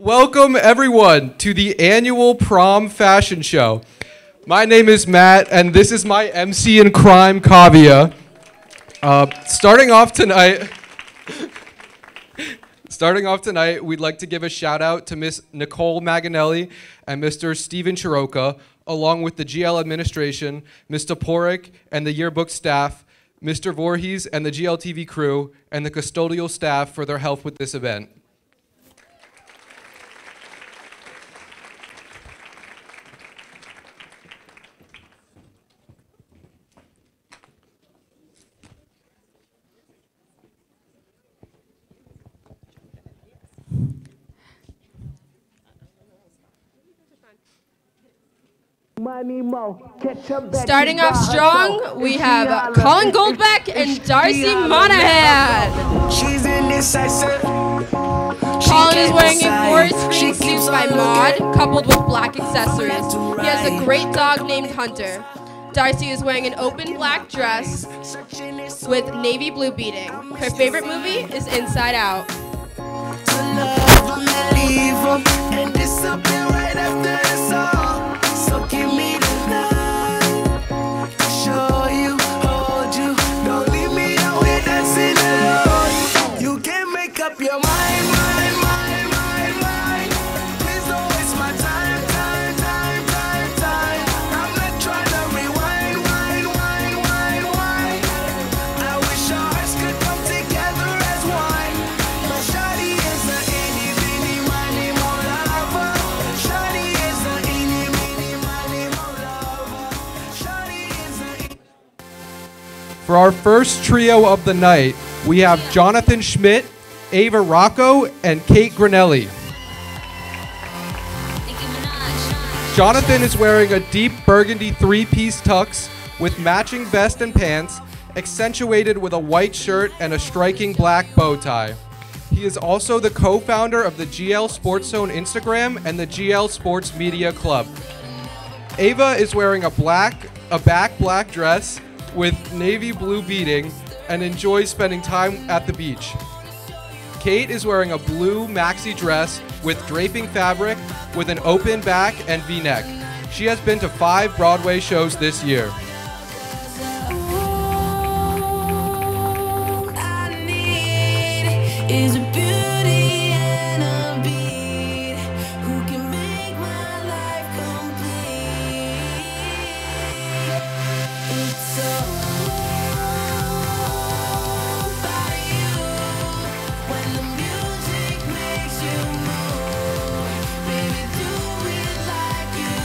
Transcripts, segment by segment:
Welcome everyone to the annual prom fashion show. My name is Matt and this is my MC in crime, Kavia. Starting off tonight, we'd like to give a shout out to Miss Nicole Maganelli and Mr. Steven Chiroka, along with the GL administration, Mr. Porik and the yearbook staff, Mr. Voorhees and the GLTV crew, and the custodial staff for their help with this event. Starting off strong, we have Colin Goldbeck and Darcy Monahan. She's indecisive. Colin is wearing a forest green suit by Maud, coupled with black accessories. He has a great dog named Hunter. Darcy is wearing an open black dress with navy blue beading. Her favorite movie is Inside Out. So give me the night, show you, hold you, don't leave me out here dancing alone. You can make up your mind. Please don't waste my time. I'm not trying to rewind. I wish our hearts could come together as one. My shawty is a itty bitty miny mo lover. Shawty is a itty bitty miny mo lover. Shawty is a. For our first trio of the night, we have Jonathan Schmidt, Ava Rocco, and Kate Granelli. Jonathan is wearing a deep burgundy three-piece tux with matching vest and pants, accentuated with a white shirt and a striking black bow tie. He is also the co-founder of the GL Sports Zone Instagram and the GL Sports Media Club. Ava is wearing a back black dress with navy blue beading and enjoys spending time at the beach. Kate is wearing a blue maxi dress with draping fabric with an open back and V-neck. She has been to 5 Broadway shows this year. Is a beauty and a beat who can make my life complete. It's all about you. When the music makes you move, baby, do it like you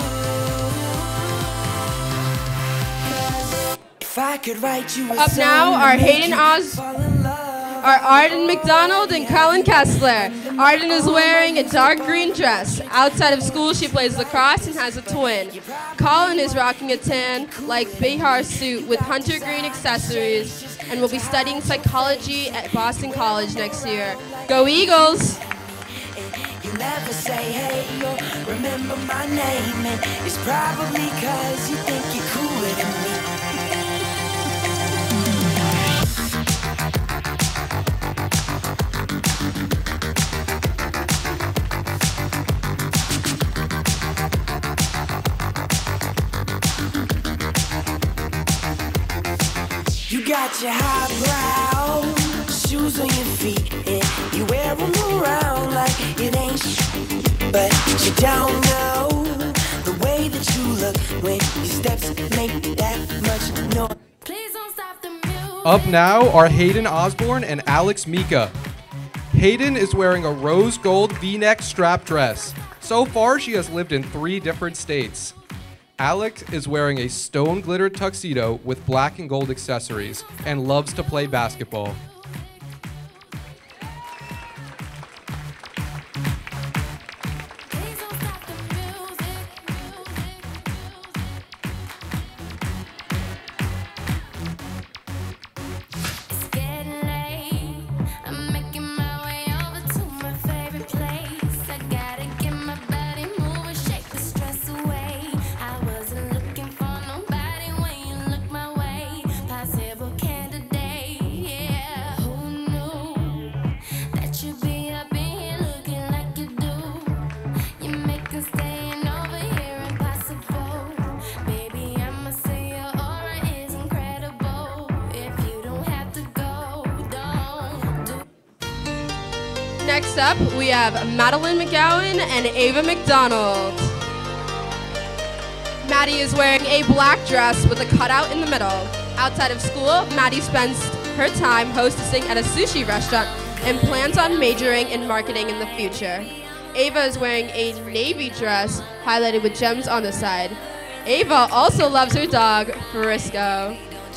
do. 'Cause if I could write you a Up now song are to make Hayden you Oz, fall in love. are Arden McDonald and Colin Kessler. Arden is wearing a dark green dress. Outside of school, she plays lacrosse and has a twin. Colin is rocking a tan, like Behar suit with hunter green accessories and will be studying psychology at Boston College next year. Go Eagles! You never say hey or remember my name, and it's probably 'cause you think you're cooler than me. You got your highbrow shoes on your feet, and you wear them around like it ain't shit. But you don't know the way that you look when your steps make that much noise. Please don't stop the music. Up now are Hayden Osborne and Alex Mika. Hayden is wearing a rose gold V-neck strap dress. So far, she has lived in 3 different states. Alex is wearing a stone glittered tuxedo with black and gold accessories and loves to play basketball. Please don't stop the music. It's getting late. I'm making my way over to my favorite place. I gotta get my body moving, shake the stress away. I wasn't looking for nobody when you look my way. Possible candidate, yeah. Next up, we have Madeline McGowan and Ava McDonald. Maddie is wearing a black dress with a cutout in the middle. Outside of school, Maddie spends her time hostessing at a sushi restaurant and plans on majoring in marketing in the future. Ava is wearing a navy dress highlighted with gems on the side. Ava also loves her dog, Frisco.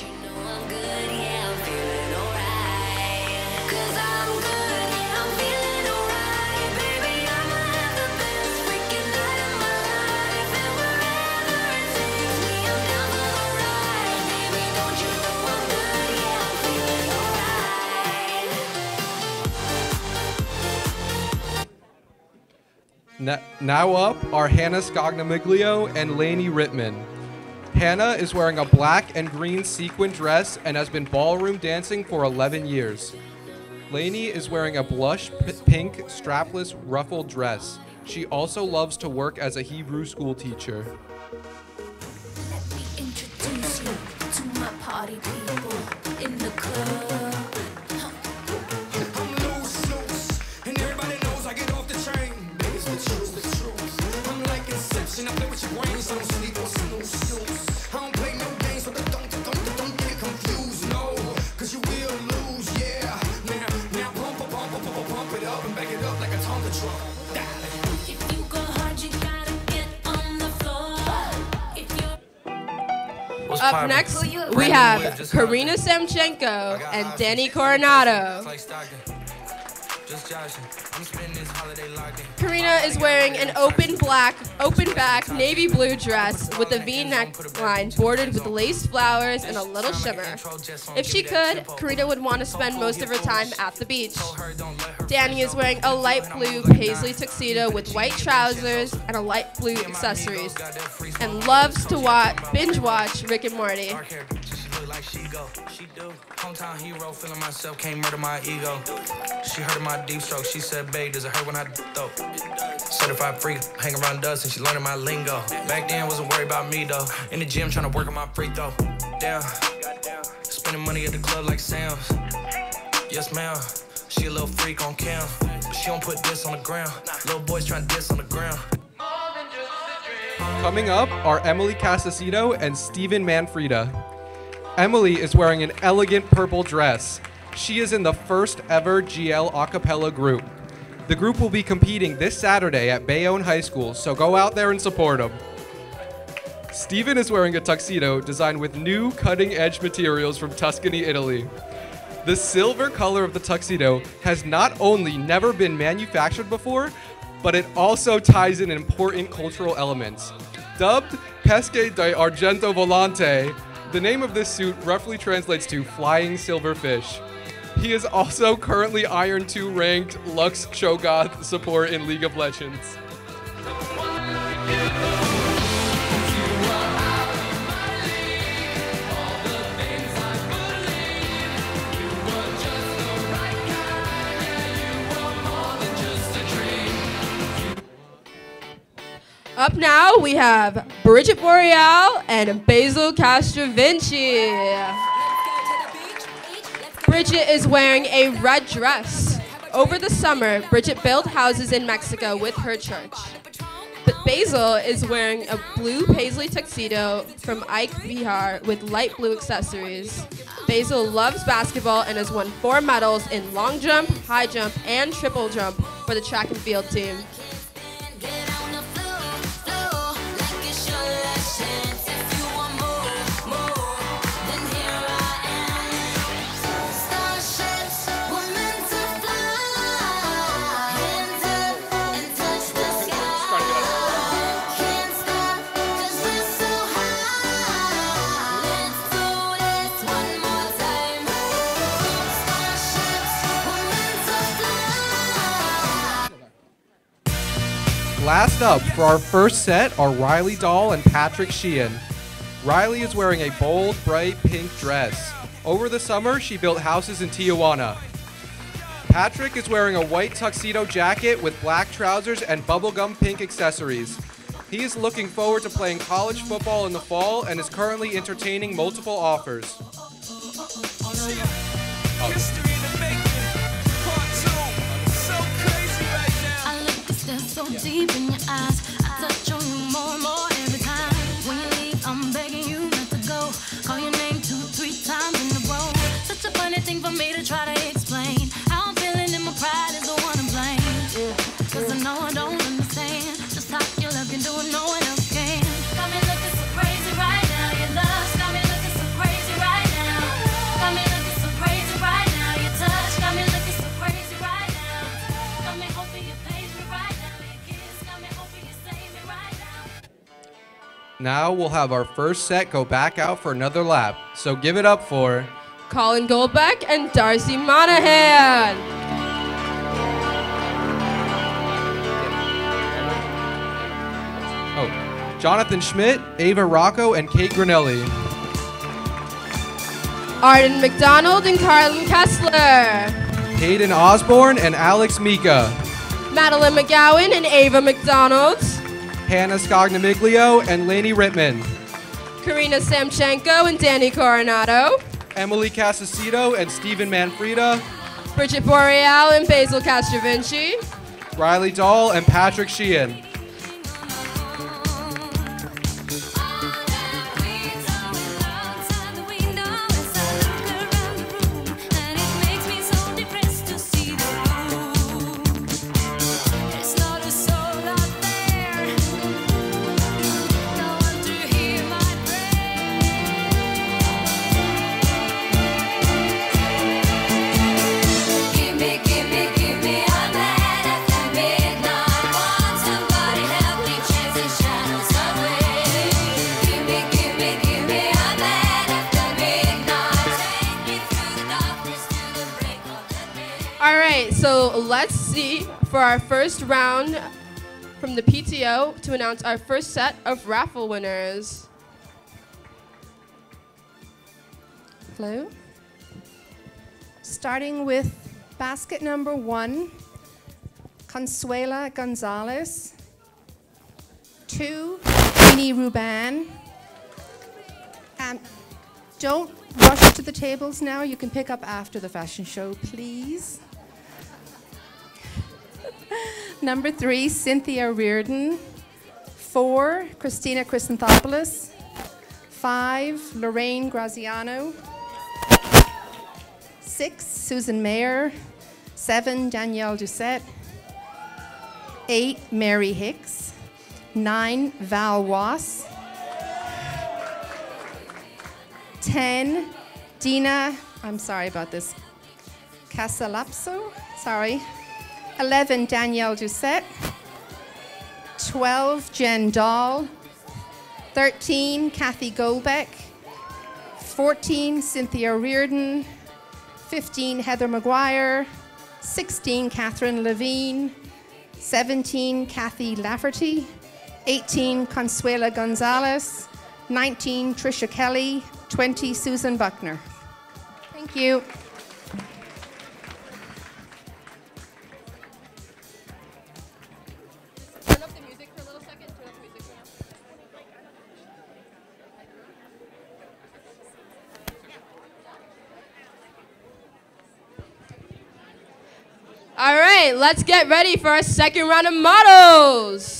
Now up are Hannah Scognamiglio and Lainey Rittman. Hannah is wearing a black and green sequin dress and has been ballroom dancing for 11 years. Lainey is wearing a blush pink strapless ruffled dress. She also loves to work as a Hebrew school teacher. Let me introduce you to my party people in the club. Up next, we have Karina Samchenko and Danny Coronado. Karina is wearing an open back navy blue dress with a V-neck line bordered with lace flowers and a little shimmer. If she could, Karina would want to spend most of her time at the beach. Danny is wearing a light blue paisley tuxedo with white trousers and a light blue accessories, and loves to binge watch Rick and Morty. Like she go, she do. Hometown hero, feeling myself, can't murder my ego. She heard of my deep stroke, she said, babe, does it hurt when I throw? Certified freak, hang around dust, and she learning my lingo. Back then, wasn't worried about me, though. In the gym, trying to work on my free throw. Damn, spending money at the club like Sam's. Yes, ma'am, she a little freak on cam, but she don't put this on the ground. Little boys trying to diss on the ground. Coming up are Emily Casasito and Steven Manfreda. Emily is wearing an elegant purple dress. She is in the first ever GL a cappella group. The group will be competing this Saturday at Bayonne High School, so go out there and support them. Steven is wearing a tuxedo designed with new cutting-edge materials from Tuscany, Italy. The silver color of the tuxedo has not only never been manufactured before, but it also ties in important cultural elements. Dubbed Pesce d'Argento Volante, the name of this suit roughly translates to flying silver fish. He is also currently Iron 2 ranked Lux Cho'Gath support in League of Legends. Up now, we have Bridget Boreal and Basil Castrovinci. Bridget is wearing a red dress. Over the summer, Bridget built houses in Mexico with her church. But Basil is wearing a blue paisley tuxedo from Ike Vihar with light blue accessories. Basil loves basketball and has won 4 medals in long jump, high jump, and triple jump for the track and field team. Last up for our first set are Riley Dahl and Patrick Sheehan. Riley is wearing a bold, bright pink dress. Over the summer, she built houses in Tijuana. Patrick is wearing a white tuxedo jacket with black trousers and bubblegum pink accessories. He is looking forward to playing college football in the fall and is currently entertaining multiple offers. History in the making, part 2, so cool. Now we'll have our first set go back out for another lap. So give it up for Colin Goldbeck and Darcy Monahan. Oh, Jonathan Schmidt, Ava Rocco, and Kate Granelli. Arden McDonald and Carlin Kessler. Hayden Osborne and Alex Mika. Madeline McGowan and Ava McDonald. Hannah Scognamiglio and Lainey Rittman. Karina Samchenko and Danny Coronado. Emily Casasito and Stephen Manfreda. Bridget Boreal and Basil Castrovinci. Riley Dahl and Patrick Sheehan. So let's see for our first round from the PTO to announce our first set of raffle winners. Hello. Starting with basket number 1, Consuela Gonzalez. 2, Jeannie Ruban. Don't rush to the tables now. You can pick up after the fashion show, please. Number 3, Cynthia Reardon. 4, Christina Chrysanthopoulos. 5, Lorraine Graziano. 6, Susan Mayer. 7, Danielle Doucette. 8, Mary Hicks. 9, Val Wass. 10, Dina, I'm sorry about this, Casalapso, sorry. 11, Danielle Doucette. 12, Jen Dahl. 13, Kathy Goldbeck. 14, Cynthia Reardon. 15, Heather McGuire. 16, Catherine Levine. 17, Kathy Lafferty. 18, Consuela Gonzalez. 19, Trisha Kelly. 20, Susan Buckner. Thank you. Turn up the music for a little second. Turn up the music for now. All right, let's get ready for our second round of models.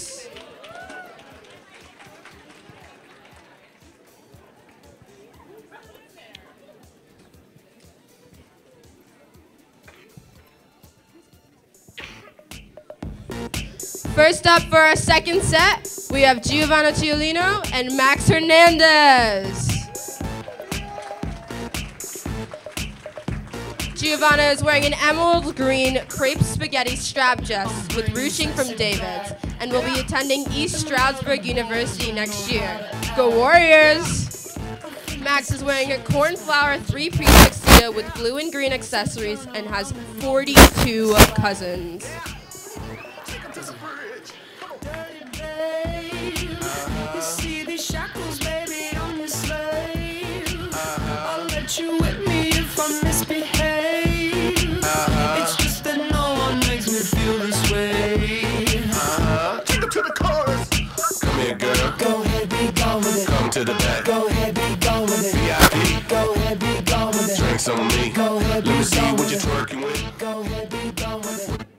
First up for our second set, we have Giovanna Ciolino and Max Hernandez. Giovanna is wearing an emerald green crepe spaghetti strap dress with ruching from David's and will be attending East Stroudsburg University next year. Go Warriors! Max is wearing a cornflower 3-piece tuxedo with blue and green accessories and has 42 cousins. You with me if I misbehave. It's just that no one makes me feel this way. Take it to the chorus. Come here, girl. Go ahead, be gone with it. Come to the back. Go ahead, be gone with it. VIP. Go ahead, be gone with it. Drinks on me. Go ahead, let me see what you're twerking with. Go ahead, be gone with it.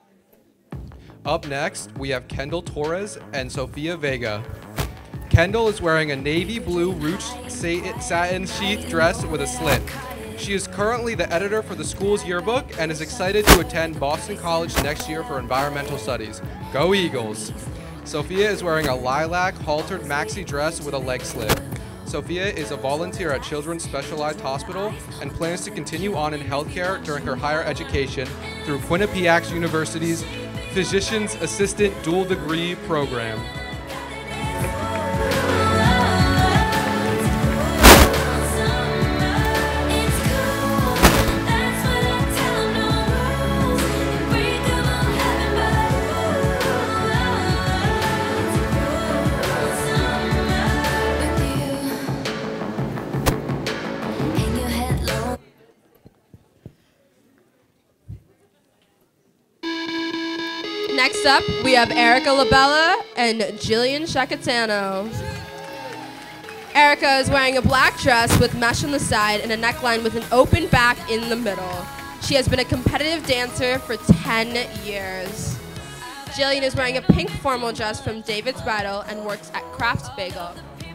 Up next, we have Kendall Torres and Sofia Vega. Kendall is wearing a navy blue ruched satin sheath dress with a slit. She is currently the editor for the school's yearbook and is excited to attend Boston College next year for environmental studies. Go Eagles! Sophia is wearing a lilac haltered maxi dress with a leg slit. Sophia is a volunteer at Children's Specialized Hospital and plans to continue on in healthcare during her higher education through Quinnipiac University's Physician's Assistant Dual Degree program. Next up, we have Erica Labella and Jillian Shacatano. Erica is wearing a black dress with mesh on the side and a neckline with an open back in the middle. She has been a competitive dancer for 10 years. Jillian is wearing a pink formal dress from David's Bridal and works at Kraft Bagel.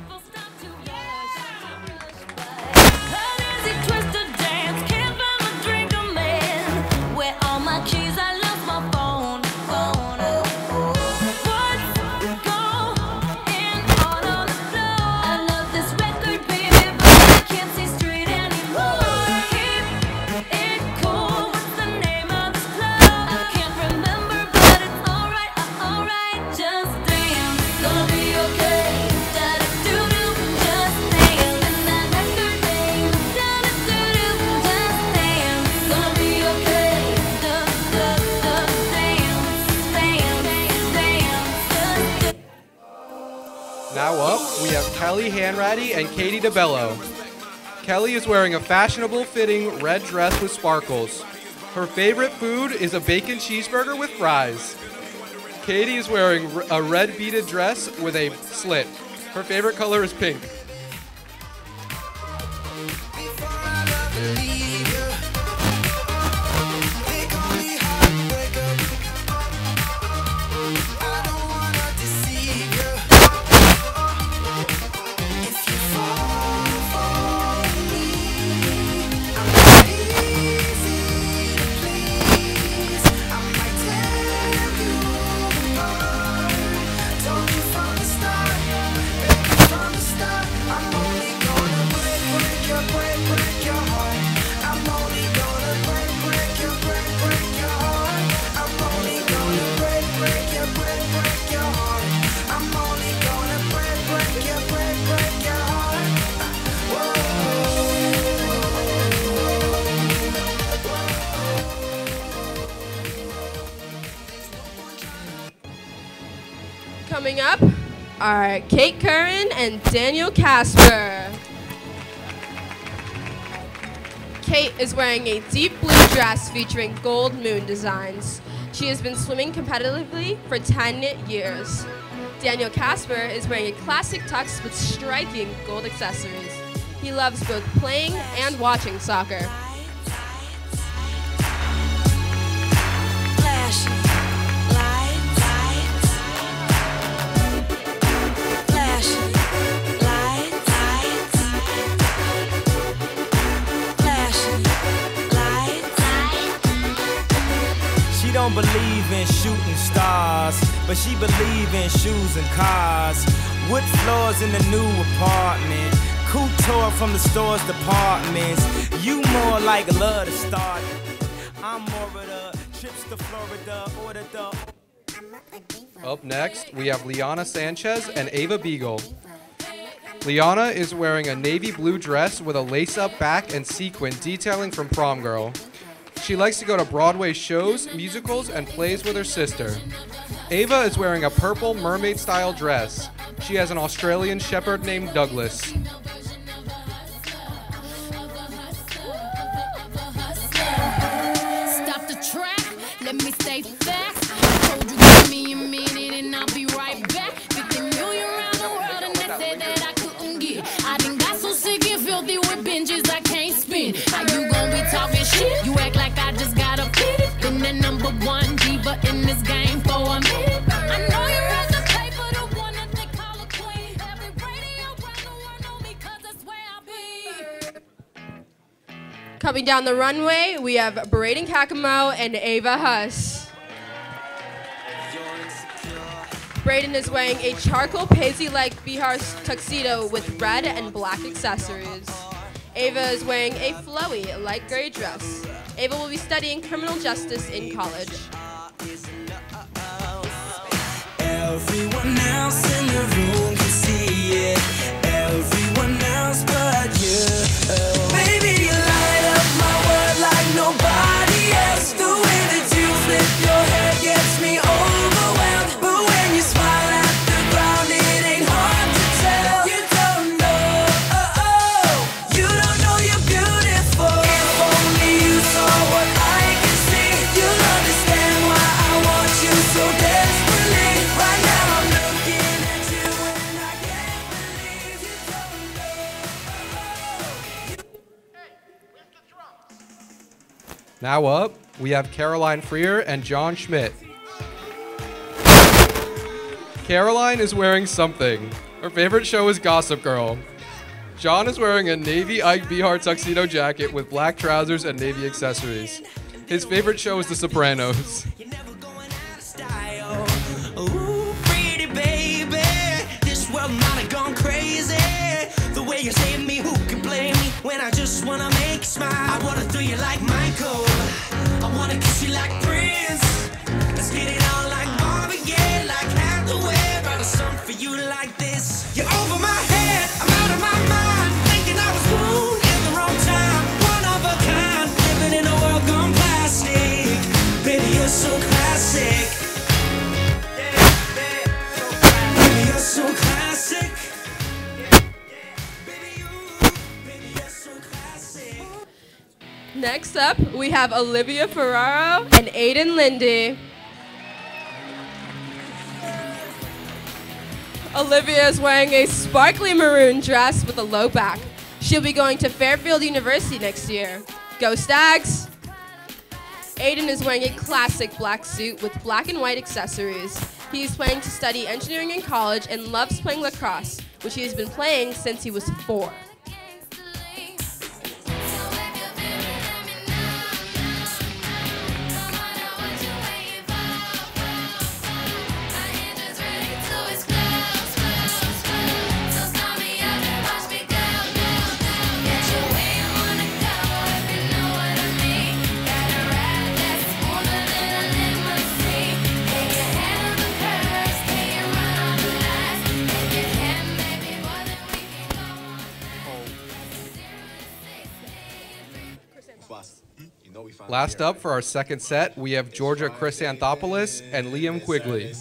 Now up, we have Kelly Hanratty and Katie DeBello. Kelly is wearing a fashionable fitting red dress with sparkles. Her favorite food is a bacon cheeseburger with fries. Katie is wearing a red beaded dress with a slit. Her favorite color is pink. Coming up are Kate Curran and Daniel Casper. Kate is wearing a deep blue dress featuring gold moon designs. She has been swimming competitively for 10 years. Daniel Casper is wearing a classic tux with striking gold accessories. He loves both playing and watching soccer. She don't believe in shooting stars, but she believe in shoes and cars. Wood floors in the new apartment, couture from the store's departments. You more like love to start. I'm more of the trips to Florida or the. Up next, we have Liana Sanchez and Ava Beagle. Liana is wearing a navy blue dress with a lace-up back and sequin detailing from Prom Girl. She likes to go to Broadway shows, musicals, and plays with her sister. Ava is wearing a purple mermaid-style dress. She has an Australian shepherd named Douglas. Stop the track, let me stay fast. I told you give me a minute and I'll be right back. 50 million around the world and they said that I couldn't get. I done got so sick and filthy with binges I can't spin. How you gonna be talking shit? You act like I just got a pit. Been the #1 diva in this game for a minute. I know you read the paper, the one that they call a queen. Every radio around the world know me 'cause that's where I be. Coming down the runway, we have Braden Kakamo and Ava Huss. Braden is wearing a charcoal paisley-like Bihar tuxedo with red and black accessories. Ava is wearing a flowy light gray dress. Ava will be studying criminal justice in college. Everyone else in the room can see it. Everyone else but you. Baby, you light up my world like nobody else. The way that you flip your hair gets me overwhelmed. But when you smile at the ground, it ain't hard to tell. You don't know, you don't know you're beautiful. If only you saw what I can see, you'll understand why I want you so. Now up, we have Caroline Freer and John Schmidt. Caroline is wearing something. Her favorite show is Gossip Girl. John is wearing a navy Ike Behar tuxedo jacket with black trousers and navy accessories. His favorite show is The Sopranos. Ooh, pretty baby, this world might have gone crazy. The way you save me, who can blame me when I just wanna make you smile? I wanna throw you like Michael, I wanna kiss you like Prince. Let's get it on like Marvin Gaye, like Hathaway. Write a song for you like this. You're over my head, I'm out of my mind, thinking I was born in the wrong time. One of a kind, living in a world gone plastic. Baby, you're so classic. Baby, you're so classic. Next up, we have Olivia Ferraro and Aiden Lindy. Olivia is wearing a sparkly maroon dress with a low back. She'll be going to Fairfield University next year. Go Stags! Aiden is wearing a classic black suit with black and white accessories. He is planning to study engineering in college and loves playing lacrosse, which he has been playing since he was 4. Last up for our second set, we have Georgia Chrysanthopoulos and Liam Quigley.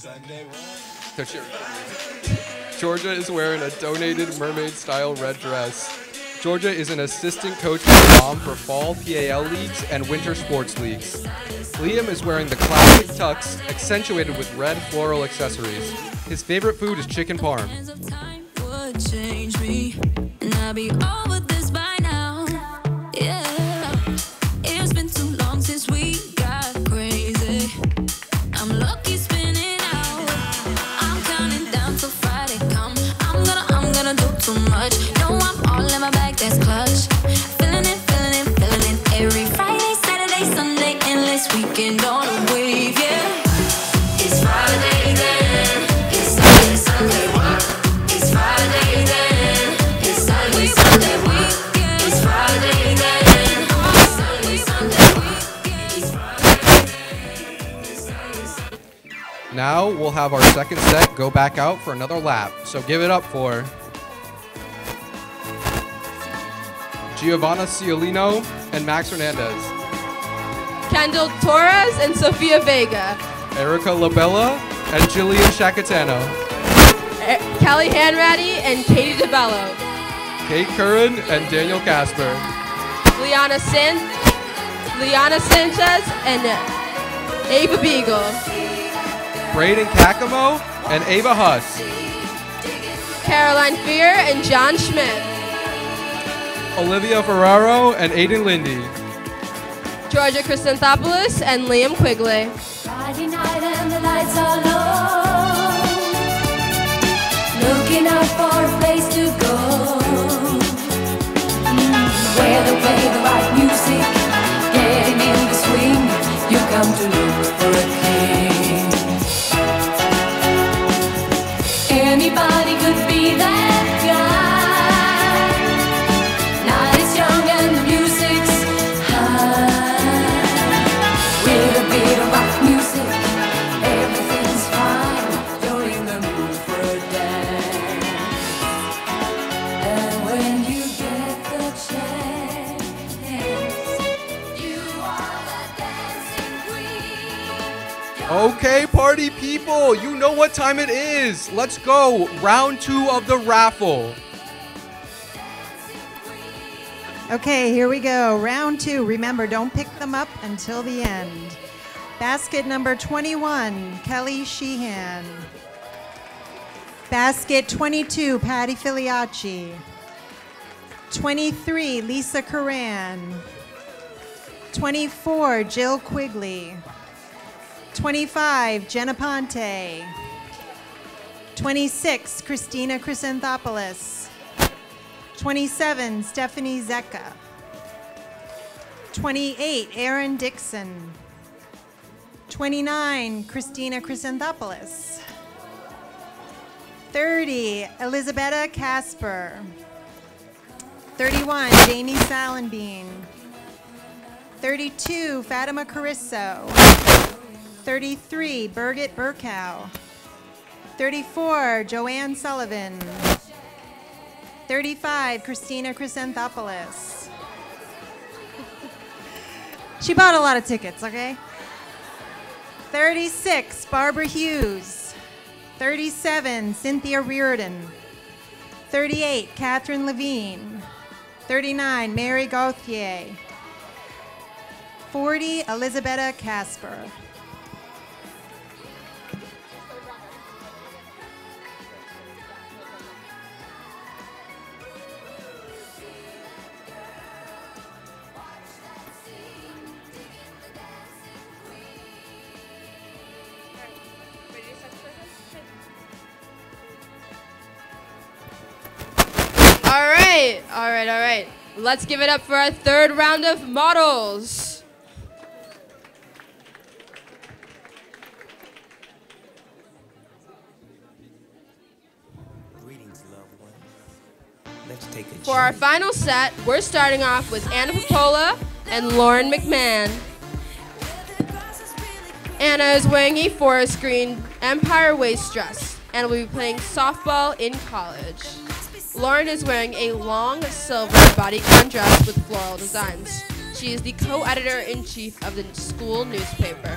Georgia is wearing a donated mermaid-style red dress. Georgia is an assistant coach for mom for fall PAL leagues and winter sports leagues. Liam is wearing the classic tux, accentuated with red floral accessories. His favorite food is chicken parm. Now we'll have our second set go back out for another lap. So give it up for Giovanna Ciolino and Max Hernandez. Kendall Torres and Sofia Vega. Erica Labella and Jillian Shacatano. Kelly Hanratty and Katie DeBello. Kate Curran and Daniel Casper. Liana Sanchez and Ava Beagle. Braden Kakamo and Ava Huss. Caroline Fear and John Schmidt. Olivia Ferraro and Aiden Lindy. Georgia Chrysanthopoulos and Liam Quigley. Friday night and the lights are low. Looking out for a place to go. Where they play the right music. Getting in the swing. You come to look for a king. Anybody could be that guy. Night is young and the music's high. With a bit of rock music, everything's fine. You're in the mood for a dance. And when you get the chance, you are the dancing queen. Okay, party people, you know what time it is. Let's go. Round 2 of the raffle. Okay, here we go. Round 2. Remember, don't pick them up until the end. Basket number 21, Kelly Sheehan. Basket 22, Patty Filiacci. 23, Lisa Curran. 24, Jill Quigley. 25, Jenna Ponte. 26, Christina Chrysanthopoulos. 27, Stephanie Zecca. 28, Aaron Dixon. 29, Christina Chrysanthopoulos. 30, Elisabetta Casper. 31, Jamie Salenbean. 32, Fatima Carisso. 33, Birgit Burkow. 34, Joanne Sullivan. 35, Christina Chrysanthopoulos. She bought a lot of tickets, okay? 36, Barbara Hughes. 37, Cynthia Reardon. 38, Catherine Levine. 39, Mary Gauthier. 40, Elisabetta Casper. All right. Let's give it up for our third round of models. Greetings, loved ones. Let's take a For our final set, we're starting off with Anna Popola and Lauren McMahon. Anna is wearing a forest green Empire waist dress and will be playing softball in college. Lauren is wearing a long silver bodycon dress with floral designs. She is the co-editor-in-chief of the school newspaper.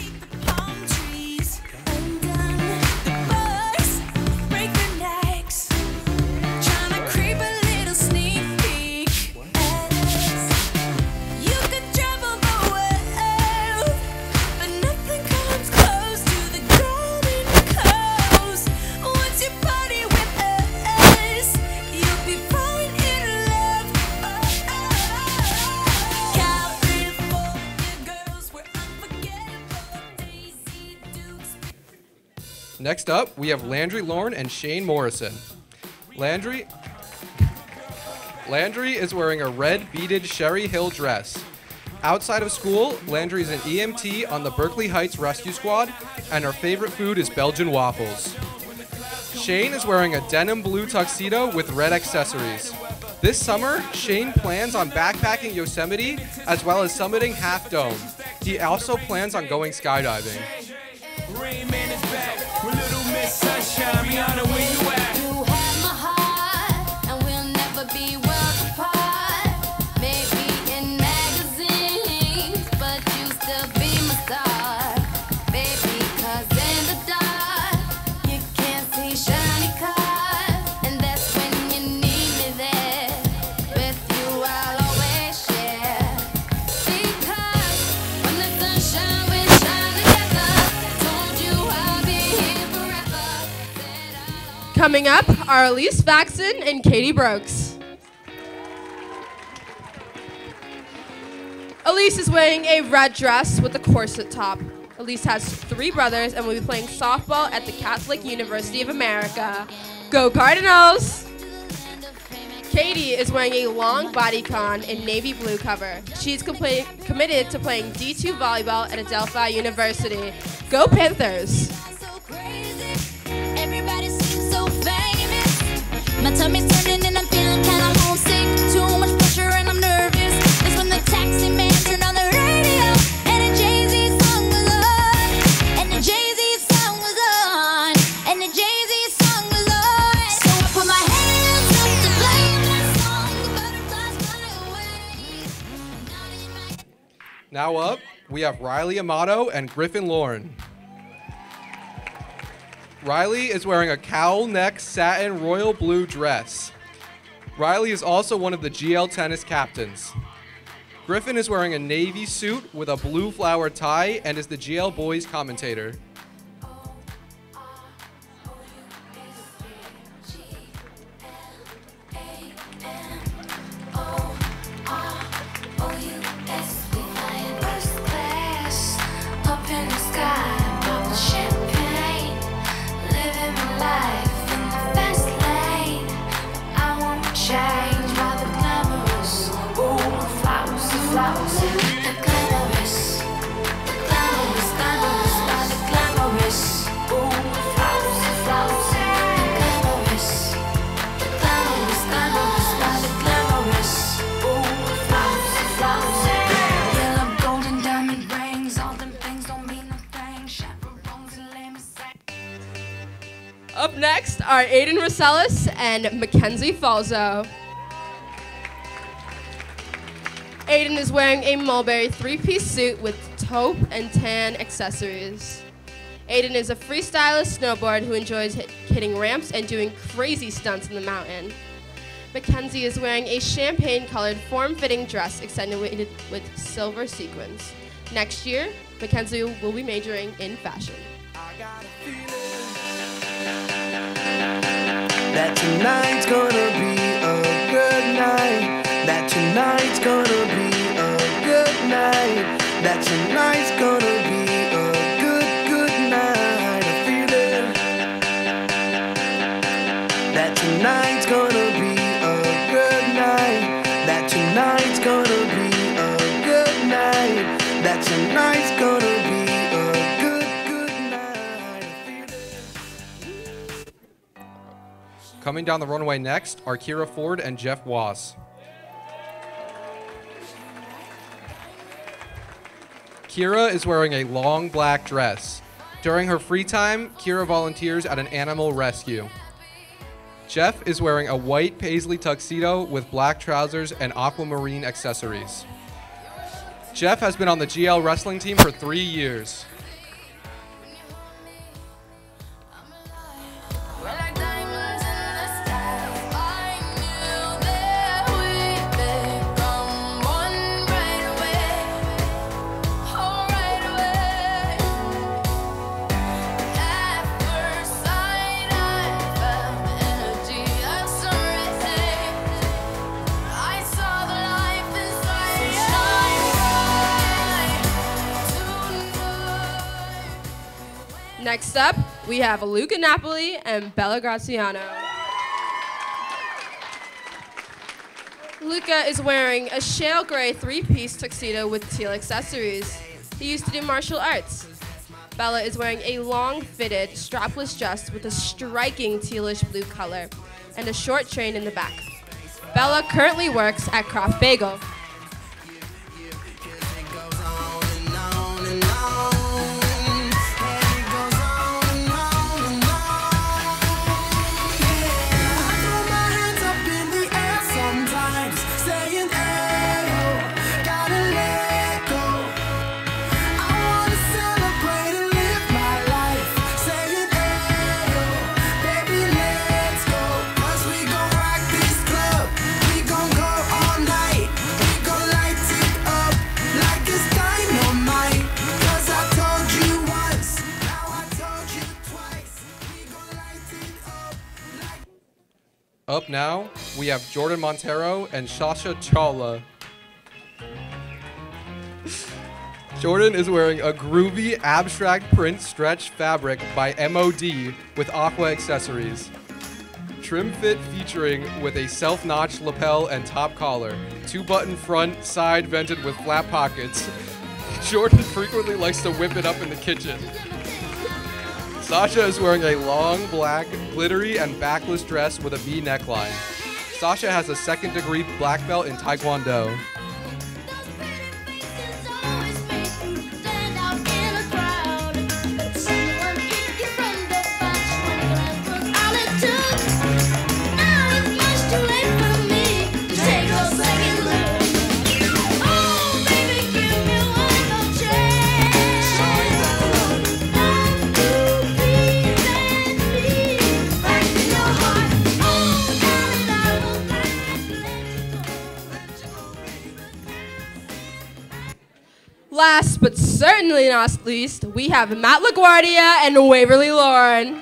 Next up, we have Landry Lorne and Shane Morrison. Landry is wearing a red beaded Sherry Hill dress. Outside of school, Landry is an EMT on the Berkeley Heights Rescue Squad, and her favorite food is Belgian waffles. Shane is wearing a denim blue tuxedo with red accessories. This summer, Shane plans on backpacking Yosemite as well as summiting Half Dome. He also plans on going skydiving. Rain Man is back with Little Miss Sunshine. Rihanna, where you at? You have my heart, and we'll never be worlds apart. Maybe in magazines, but you still be my star. Baby, 'cause in the dark, you can't see shiny cars. And that's when you need me there. With you, I'll always share. Because when the sunshine, we shine together. Told you I'll be here forever. Coming up are Elise Faxon and Katie Brooks. Elise is wearing a red dress with a corset top. Elise has 3 brothers and will be playing softball at the Catholic University of America. Go Cardinals! Katie is wearing a long bodycon in navy blue cover. She's committed to playing D2 volleyball at Adelphi University. Go Panthers! Everybody seems so famous. My tummy's turning and I'm feeling kinda homesick. Too much pressure and I'm nervous. That's when the taxi man turned on the radio and the Jay-Z song was on. And the Jay-Z song was on. And the Jay-Z song was on. So I put my hands up to play that song. The butterflies fly away. Now up, we have Riley Amato and Griffin Lauren. Riley is wearing a cowl neck satin royal blue dress. Riley is also one of the GL tennis captains. Griffin is wearing a navy suit with a blue flower tie and is the GL boys commentator. Up next are Aiden Rosales and Mackenzie Falzo. Aiden is wearing a Mulberry three-piece suit with taupe and tan accessories. Aiden is a freestylist snowboard who enjoys hitting ramps and doing crazy stunts in the mountain. Mackenzie is wearing a champagne-colored form-fitting dress accentuated with silver sequins. Next year, Mackenzie will be majoring in fashion. That tonight's gonna be a good night. That tonight's gonna be a good night. That tonight's gonna be a good night. I feel it. That tonight's gonna be a good night. That tonight's gonna be a good night. That tonight's gonna be a good night. I feel it. Coming down the runway next are Kira Ford and Jeff Wass. Kira is wearing a long black dress. During her free time, Kira volunteers at an animal rescue. Jeff is wearing a white paisley tuxedo with black trousers and aquamarine accessories. Jeff has been on the GL wrestling team for 3 years. Next up, we have Luca Napoli and Bella Graziano. Luca is wearing a shale gray three-piece tuxedo with teal accessories. He used to do martial arts. Bella is wearing a long-fitted, strapless dress with a striking tealish blue color and a short train in the back. Bella currently works at Kraft Bagel. Up now, we have Jordan Montero and Sasha Chawla. Jordan is wearing a groovy abstract print stretch fabric by MOD with aqua accessories. Trim fit featuring with a self-notched lapel and top collar, 2-button front, side vented with flat pockets. Jordan frequently likes to whip it up in the kitchen. Sasha is wearing a long, black, glittery, and backless dress with a V neckline. Sasha has a second-degree black belt in Taekwondo. Last but certainly not least, we have Matt LaGuardia and Waverly Lauren.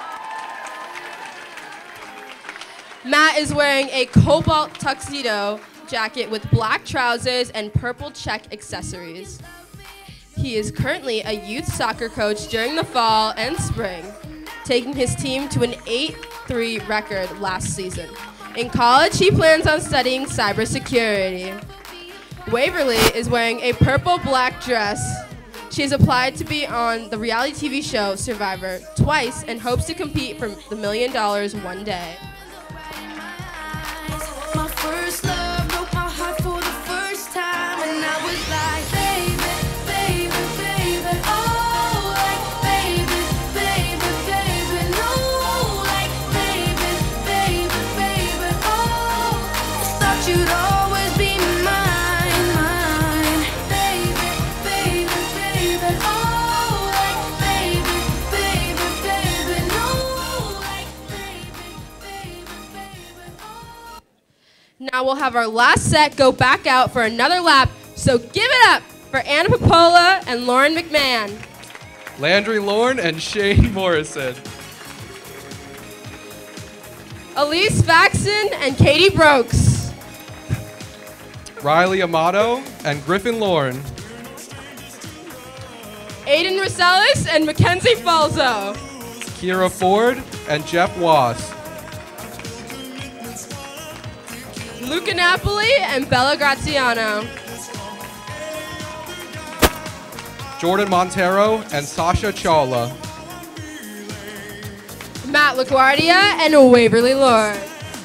Matt is wearing a cobalt tuxedo jacket with black trousers and purple check accessories. He is currently a youth soccer coach during the fall and spring, taking his team to an 8-3 record last season. In college, he plans on studying cybersecurity. Waverly is wearing a purple-black dress. She has applied to be on the reality TV show Survivor twice and hopes to compete for the $1 million one day. My first love broke my heart for the first time, and I was like, baby, baby, baby, oh, like, baby, baby, baby, no. Now we'll have our last set go back out for another lap, so give it up for Anna Popola and Lauren McMahon. Landry Lorne and Shane Morrison. Elise Faxon and Katie Brokes. Riley Amato and Griffin Lorne. Aiden Rosales and Mackenzie Falzo. Kira Ford and Jeff Wass. Luca Napoli and Bella Graziano. Jordan Montero and Sasha Chawla. Matt LaGuardia and Waverly Lord.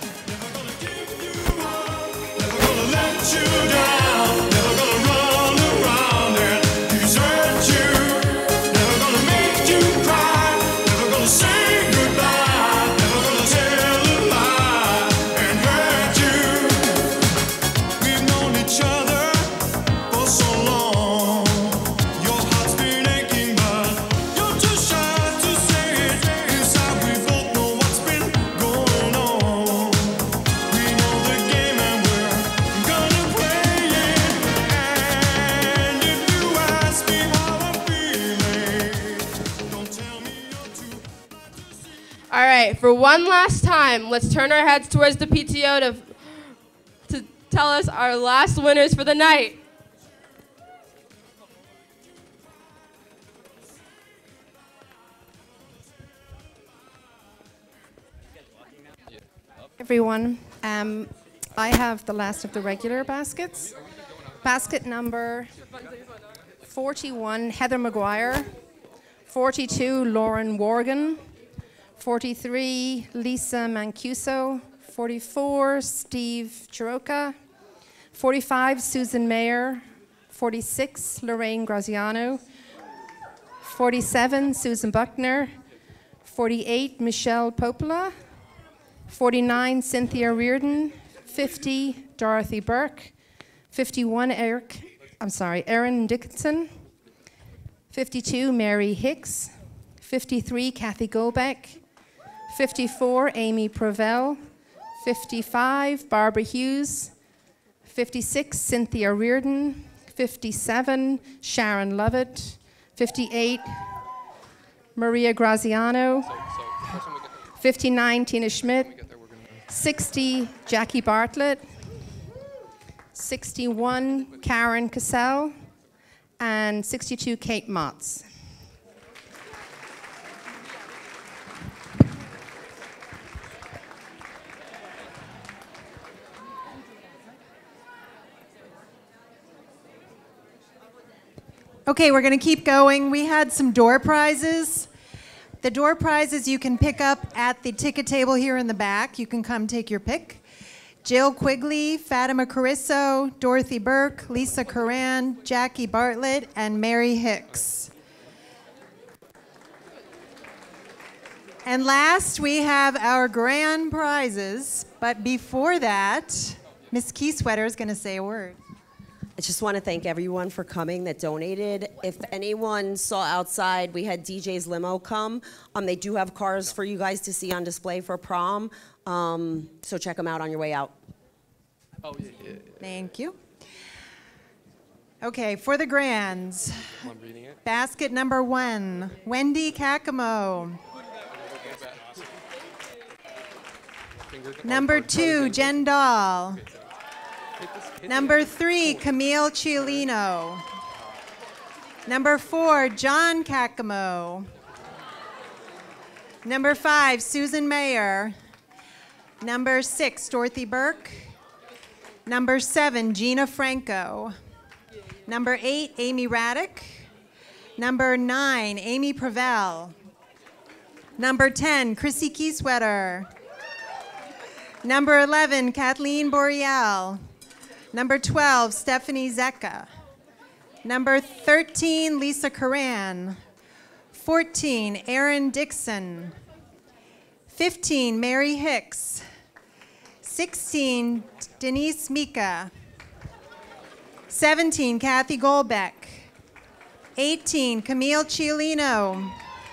All right, for one last time, let's turn our heads towards the PTO to tell us our last winners for the night. Everyone, I have the last of the regular baskets. Basket number 41, Heather McGuire. 42, Lauren Worgan. 43, Lisa Mancuso. 44, Steve Chiroka. 45, Susan Mayer. 46, Lorraine Graziano. 47, Susan Buckner. 48, Michelle Popola. 49, Cynthia Reardon. 50, Dorothy Burke. 51, Erin Dickinson. 52, Mary Hicks. 53, Kathy Gobeck. 54, Amy Provell. 55, Barbara Hughes. 56, Cynthia Reardon. 57, Sharon Lovett. 58, Maria Graziano. 59, Tina Schmidt. 60, Jackie Bartlett. 61, Karen Cassell. And 62, Kate Motz. Okay, we're going to keep going. We had some door prizes. The door prizes you can pick up at the ticket table here in the back. You can come take your pick. Jill Quigley, Fatima Carrisso, Dorothy Burke, Lisa Curran, Jackie Bartlett, and Mary Hicks. And last, we have our grand prizes. But before that, Miss Keysweater is going to say a word. I just want to thank everyone for coming that donated. If anyone saw outside, we had DJ's limo come. They do have cars for you guys to see on display for prom. So check them out on your way out. Oh, yeah. Thank you. Okay, for the grands. I'm reading it. Basket number 1, Wendy Kakamo. Number 2, Jen Dahl. Number 3, Camille Ciolino. Number 4, John Kakamo. Number 5, Susan Mayer. Number 6, Dorothy Burke. Number 7, Gina Franco. Number 8, Amy Raddick. Number 9, Amy Provell. Number 10, Chrissy Keysweater. Number 11, Kathleen Boreal. Number 12, Stephanie Zecca. Number 13, Lisa Curran. 14, Erin Dixon. 15, Mary Hicks. 16, Denise Mika. 17, Kathy Goldbeck. 18, Camille Ciolino.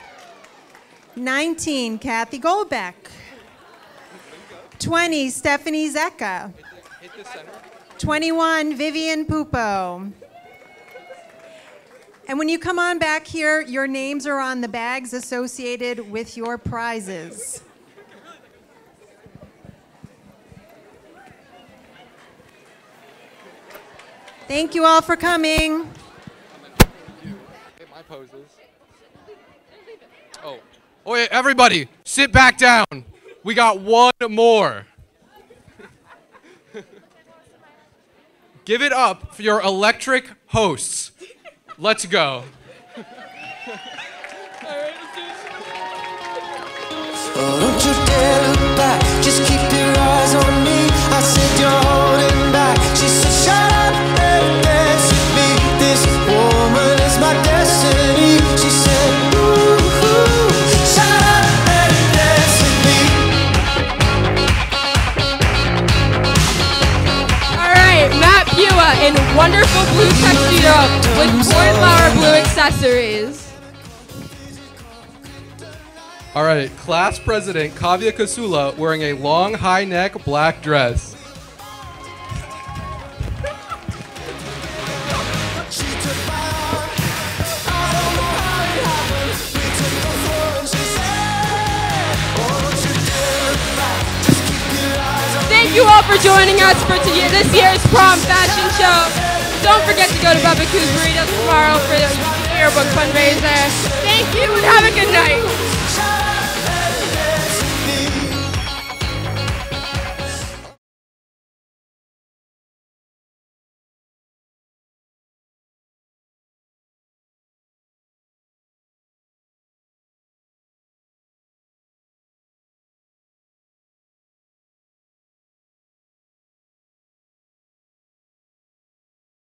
19, Kathy Goldbeck. 20, Stephanie Zecca. 21, Vivian Pupo. And when you come on back here, your names are on the bags associated with your prizes. Thank you all for coming. My poses. Oh, yeah, everybody, sit back down. We got one more. Give it up for your electric hosts. Let's go. Oh, don't you dare look back, just keep your eyes on me. I said you're holding back. She said shut up and dance with me. This woman is my destiny. She said ooh, ooh, shut up and dance with me. All right, Matt Pua in wonderful blue tuxedo with cornflower blue accessories. All right, class president Kavya Kasula wearing a long high neck black dress. Thank you all for joining us for this year's prom fashion show. Don't forget to go to Bubba Coos Burritos tomorrow for the yearbook fundraiser. Thank you and have a good night.